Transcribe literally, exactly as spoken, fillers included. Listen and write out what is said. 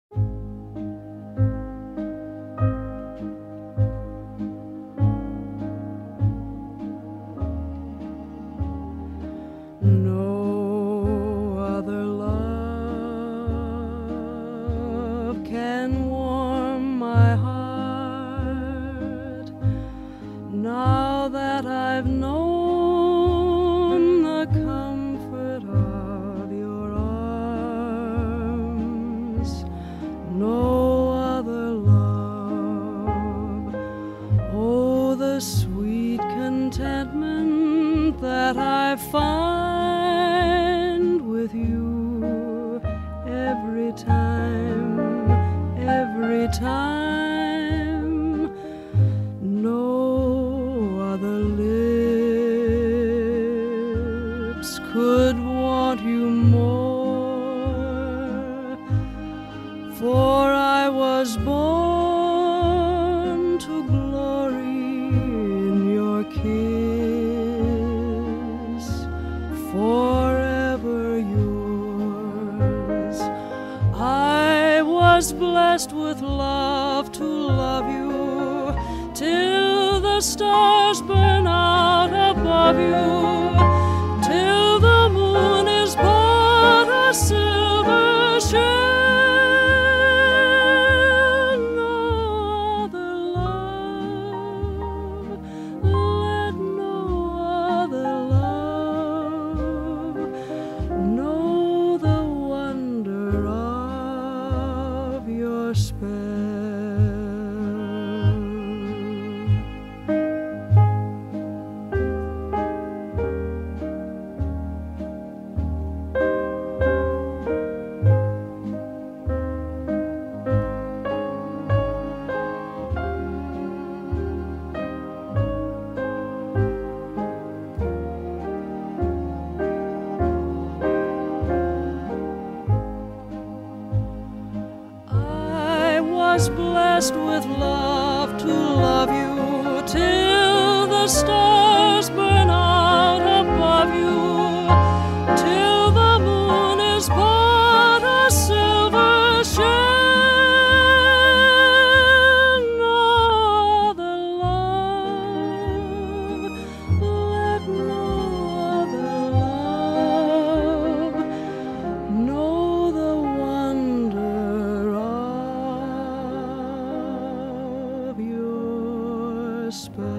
No other love can warm my heart now that I've known the comfort of your arms. No other love, oh, the sweet contentment that I find with you every time, every time. No other lips could want you more, for I was born to glory in your kiss, forever yours. I was blessed with love to love you till the stars burn out above you, till the moon is but a silver shell. No other love, let no other love know the wonder of your spell. I was blessed with love to love you till the stars burn out above you, till the moon is but a silver shell. No other love, let no other love know the wonder of your spell.